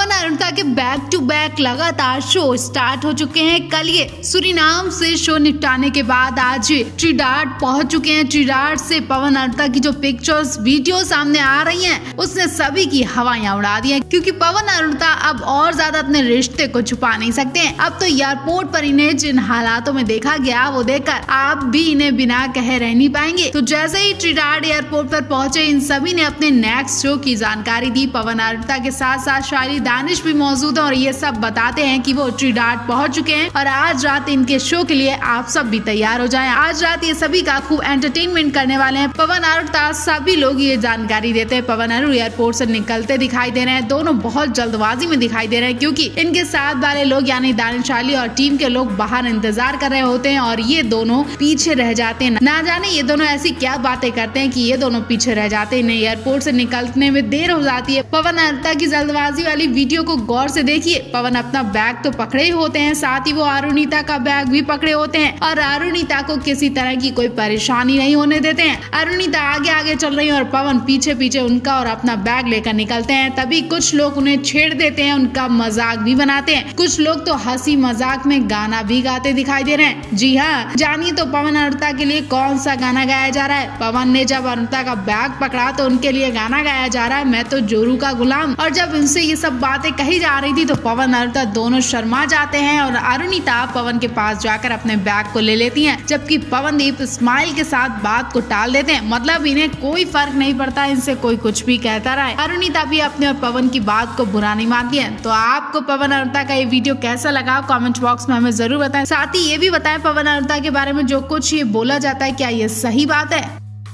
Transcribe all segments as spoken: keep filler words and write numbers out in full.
पवन अरुणिता के back to back लगातार show start हो चुके हैं। कल ये सूरीनाम से शो निपटाने के बाद आज ट्रिनिडाद पहुंच चुके हैं। ट्रिनिडाद से पवन अरुणिता की जो पिक्चर्स वीडियो सामने आ रही हैं उसने सभी की हवाएं उड़ा दी हैं, क्योंकि पवन अरुणिता अब और ज्यादा अपने रिश्ते को छुपा नहीं सकते हैं। अब तो एयरपोर्ट पर इन्हें जिन हालातों में देखा गया वो देखकर आप भी इन्हें बिना कहे रह नहीं पाएंगे। तो जैसे ही ट्रिनिडाद एयरपोर्ट पर पहुंचे इन सभी ने अपने नेक्स्ट शो की जानकारी दी। पवन अरुणिता के साथ साथ शायरी दानिश भी मौजूद है और ये सब बताते हैं कि वो ट्रिनिडाद पहुंच चुके हैं और आज रात इनके शो के लिए आप सब भी तैयार हो जाएं। आज रात ये सभी का खूब एंटरटेनमेंट करने वाले हैं। पवन अरुणिता सभी लोग ये जानकारी देते हैं। पवन अरुण एयरपोर्ट से निकलते दिखाई दे रहे हैं। दोनों बहुत जल्दबाजी में दिखाई दे रहे हैं, क्योंकि इनके साथ वाले लोग यानी दानिश अली और टीम के लोग बाहर इंतजार कर रहे होते हैं और ये दोनों पीछे रह जाते हैं। ना जाने ये दोनों ऐसी क्या बातें करते हैं कि ये दोनों पीछे रह जाते हैं। इन्हें एयरपोर्ट से निकलने में देर हो जाती है। पवन अरुणिता की जल्दबाजी वाली वीडियो को गौर से देखिए। पवन अपना बैग तो पकड़े ही होते हैं, साथ ही वो अरुणिता का बैग भी पकड़े होते हैं और अरुणिता को किसी तरह की कोई परेशानी नहीं होने देते हैं। अरुणिता आगे आगे चल रही है और पवन पीछे पीछे उनका और अपना बैग लेकर निकलते हैं। तभी कुछ लोग उन्हें छेड़ देते हैं, उनका मजाक भी बनाते हैं। कुछ लोग तो हंसी मजाक में गाना भी गाते दिखाई दे रहे हैं। जी हाँ, जानिए तो पवन अरुणिता के लिए कौन सा गाना गाया जा रहा है। पवन ने जब अरुणिता का बैग पकड़ा तो उनके लिए गाना गाया जा रहा है मैं तो जोरू का गुलाम। और जब उनसे ये सब बातें कही जा रही थी तो पवन अरुणिता दोनों शर्मा जाते हैं और अरुणिता पवन के पास जाकर अपने बैग को ले लेती हैं, जबकि पवनदीप स्माइल के साथ बात को टाल देते हैं। मतलब इन्हें कोई फर्क नहीं पड़ता, इनसे कोई कुछ भी कहता रहा है। अरुणिता भी अपने और पवन की बात को बुरा नहीं मानती है। तो आपको पवन अरुणिता का ये वीडियो कैसा लगा कमेंट बॉक्स में हमें जरूर बताएं। साथ ही ये भी बताएं पवन अरुणिता के बारे में जो कुछ ये बोला जाता है क्या ये सही बात है।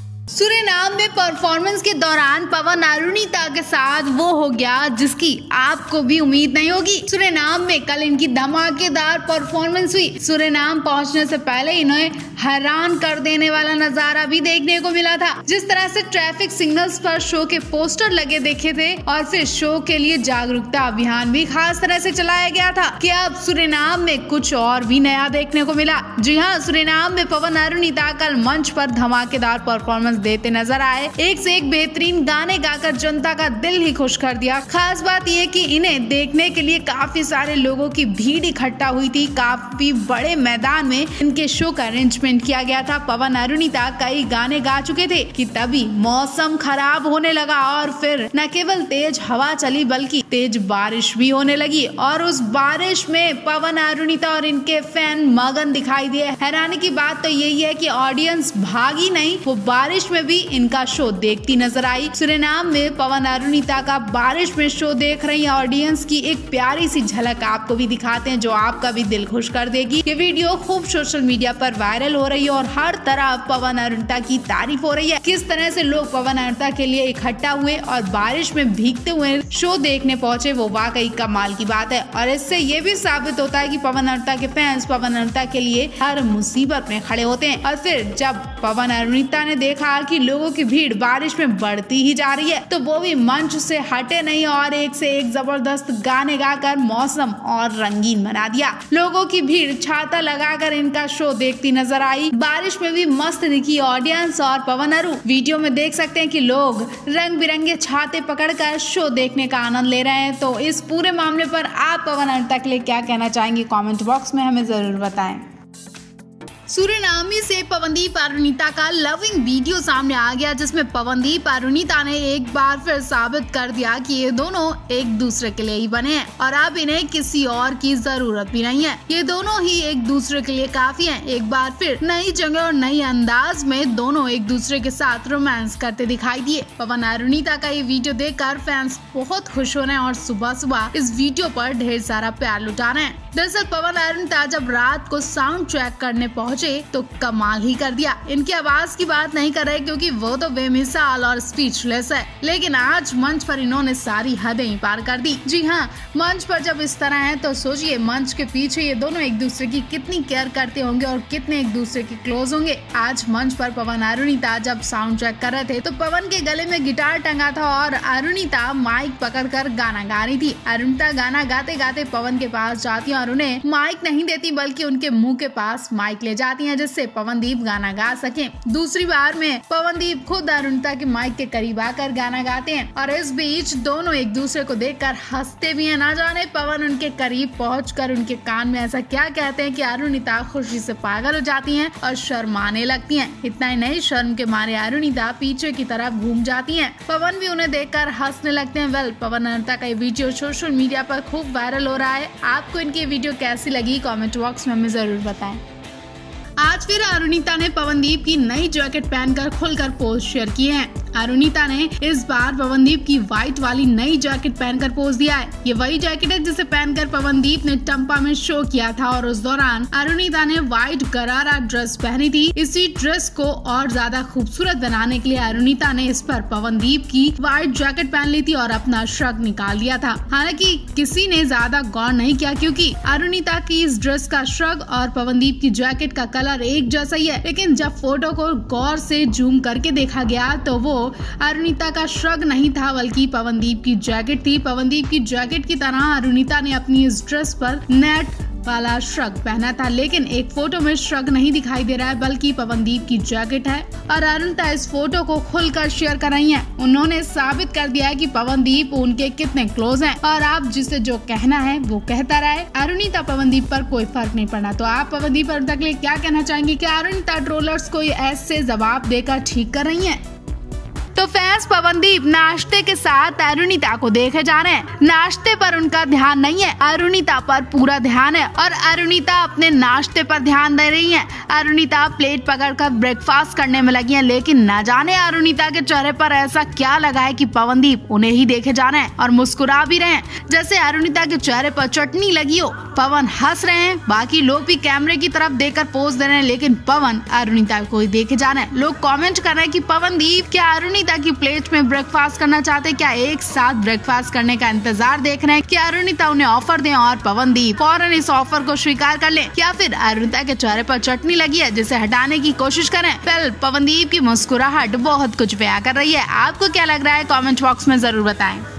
सूरीनाम में परफॉर्मेंस के दौरान पवन अरुणिता के साथ वो हो गया जिसकी आपको भी उम्मीद नहीं होगी। सूरीनाम में कल इनकी धमाकेदार परफॉर्मेंस हुई। सूरीनाम पहुंचने से पहले इन्हें हैरान कर देने वाला नजारा भी देखने को मिला था। जिस तरह से ट्रैफिक सिग्नल्स पर शो के पोस्टर लगे देखे थे और फिर शो के लिए जागरूकता अभियान भी खास तरह से चलाया गया था कि अब सूरीनाम में कुछ और भी नया देखने को मिला। जी हाँ, सूरीनाम में पवन अरुणिता कल मंच पर धमाकेदार परफॉर्मेंस देते नजर आए। एक से एक बेहतरीन गाने गाकर जनता का दिल ही खुश कर दिया। खास बात यह कि इन्हें देखने के लिए काफी सारे लोगों की भीड़ इकट्ठा हुई थी। काफी बड़े मैदान में इनके शो का अरेंजमेंट किया गया था। पवन अरुणिता कई गाने गा चुके थे कि तभी मौसम खराब होने लगा और फिर न केवल तेज हवा चली बल्कि तेज बारिश भी होने लगी और उस बारिश में पवन अरुणिता और इनके फैन मगन दिखाई दिए। हैरानी की बात तो यही है कि ऑडियंस भागी नहीं, वो बारिश में भी इनका शो देखती नजर आई। सूरीनाम में पवन अरुणिता का बारिश में शो देख रही ऑडियंस की एक प्यारी सी झलक आपको भी दिखाते हैं जो आपका भी दिल खुश कर देगी। ये वीडियो खूब सोशल मीडिया पर वायरल हो रही है और हर तरफ पवन अरुणिता की तारीफ हो रही है। किस तरह से लोग पवन अरुणिता के लिए इकट्ठा हुए और बारिश में भीगते हुए शो देखने पहुंचे वो वाकई कमाल की बात है। और इससे ये भी साबित होता है कि पवन अरुणिता के फैंस पवन अरुणिता के लिए हर मुसीबत में खड़े होते हैं। और फिर जब पवन अरुणिता ने देखा कि लोगों की भीड़ बारिश में बढ़ती ही जा रही है तो वो भी मंच से हटे नहीं और एक से एक जबरदस्त गाने गाकर मौसम और रंगीन बना दिया। लोगों की भीड़ छाता लगाकर इनका शो देखती नजर आई। बारिश में भी मस्त दिखी ऑडियंस और पवन अरुण। वीडियो में देख सकते हैं कि लोग रंग बिरंगे छाते पकड़कर शो देखने का आनंद ले रहे हैं। तो इस पूरे मामले पर आप पवन अरुणिता के लिए क्या कहना चाहेंगे कमेंट बॉक्स में हमें जरूर बताएं। सूरीनामी से पवनदीप अरुणिता का लविंग वीडियो सामने आ गया जिसमें पवनदीप अरुणिता ने एक बार फिर साबित कर दिया कि ये दोनों एक दूसरे के लिए ही बने हैं और अब इन्हें किसी और की जरूरत भी नहीं है। ये दोनों ही एक दूसरे के लिए काफी हैं। एक बार फिर नई जगह और नई अंदाज में दोनों एक दूसरे के साथ रोमांस करते दिखाई दिए। पवन अरुणिता का ये वीडियो देखकर फैंस बहुत खुश हो रहे हैं और सुबह सुबह इस वीडियो पर ढेर सारा प्यार लुटा रहे हैं। दरअसल पवन अरुणिता जब रात को साउंड ट्रैक करने पहुंचे तो कमाल ही कर दिया। इनकी आवाज की बात नहीं कर रहे क्योंकि वो तो बेमिसाल और स्पीचलेस है, लेकिन आज मंच पर इन्होंने सारी हदें पार कर दी। जी हाँ, मंच पर जब इस तरह है तो सोचिए मंच के पीछे ये दोनों एक दूसरे की कितनी केयर करते होंगे और कितने एक दूसरे के क्लोज होंगे। आज मंच पर पवन अरुणिता जब साउंड ट्रैक कर रहे थे तो पवन के गले में गिटार टंगा था और अरुणिता माइक पकड़कर गाना गा रही थी। अरुणिता गाना गाते गाते पवन के पास जाती है और उन्हें माइक नहीं देती बल्कि उनके मुंह के पास माइक ले जाती हैं जिससे पवनदीप गाना गा सके। दूसरी बार में पवनदीप खुद अरुणिता के माइक के करीब आकर गाना गाते हैं और इस बीच दोनों एक दूसरे को देखकर हंसते भी हैं। ना जाने पवन उनके करीब पहुंचकर उनके कान में ऐसा क्या कहते हैं कि अरुणिता खुशी से पागल हो जाती हैं और शर्माने लगती हैं। इतना ही नहीं, शर्म के मारे अरुणिता पीछे की तरफ घूम जाती हैं। पवन भी उन्हें देखकर हंसने लगते हैं। वेल, पवन अरुणिता का ये वीडियो सोशल मीडिया पर खूब वायरल हो रहा है। आपको इनकी वीडियो कैसी लगी कमेंट बॉक्स में हमें जरूर बताएं। आज फिर अरुणिता ने पवनदीप की नई जैकेट पहनकर खुलकर पोस्ट शेयर किए हैं। अरुणिता ने इस बार पवनदीप की व्हाइट वाली नई जैकेट पहनकर पोज दिया है। ये वही जैकेट है जिसे पहनकर पवनदीप ने टम्पा में शो किया था और उस दौरान अरुणिता ने व्हाइट गरारा ड्रेस पहनी थी। इसी ड्रेस को और ज्यादा खूबसूरत बनाने के लिए अरुणिता ने इस पर पवनदीप की व्हाइट जैकेट पहन ली थी और अपना श्रग निकाल दिया था। हालांकि किसी ने ज्यादा गौर नहीं किया क्योंकि अरुणिता की इस ड्रेस का श्रग और पवनदीप की जैकेट का कलर एक जैसा ही है। लेकिन जब फोटो को गौर से जूम करके देखा गया तो वो अरुणिता का श्रग नहीं था बल्कि पवनदीप की जैकेट थी। पवनदीप की जैकेट की तरह अरुणिता ने अपनी इस ड्रेस पर नेट वाला श्रग पहना था, लेकिन एक फोटो में श्रग नहीं दिखाई दे रहा है बल्कि पवनदीप की जैकेट है और अरुणिता इस फोटो को खुलकर शेयर कर रही हैं। उन्होंने साबित कर दिया है कि पवनदीप उनके कितने क्लोज हैं और आप जिसे जो कहना है वो कहता रहे। अरुणिता पवनदीप पर कोई फर्क नहीं पड़ा। तो आप पवनदीप और अरुणिता के लिए क्या कहना चाहेंगे? क्या अरुणिता ट्रोलर्स को ऐसे जवाब देकर ठीक कर रही है? तो फैंस पवनदीप नाश्ते के साथ अरुणिता को देखे जा रहे हैं। नाश्ते पर उनका ध्यान नहीं है, अरुणिता पर पूरा ध्यान है और अरुणिता अपने नाश्ते पर ध्यान दे रही हैं। अरुणिता प्लेट पकड़कर ब्रेकफास्ट करने में लगी हैं, लेकिन न जाने अरुणिता के चेहरे पर ऐसा क्या लगा है कि पवनदीप उन्हें ही देखे जा रहे हैं और मुस्कुरा भी रहे हैं जैसे अरुणिता के चेहरे पर चटनी लगी हो। पवन हंस रहे हैं, बाकी लोग भी कैमरे की तरफ देखकर पोज दे रहे हैं, लेकिन पवन अरुणिता को ही देखे जा रहे हैं। लोग कमेंट कर रहे हैं कि पवनदीप क्या अरुणिता की प्लेट में ब्रेकफास्ट करना चाहते हैं? क्या एक साथ ब्रेकफास्ट करने का इंतजार देख रहे हैं कि अरुणिता उन्हें ऑफर दें और पवनदीप फौरन इस ऑफर को स्वीकार कर लें, या फिर अरुणिता के चेहरे पर चटनी लगी है जिसे हटाने की कोशिश करें? वेल, पवनदीप की मुस्कुराहट बहुत कुछ बयां कर रही है। आपको क्या लग रहा है कमेंट बॉक्स में जरूर बताएं।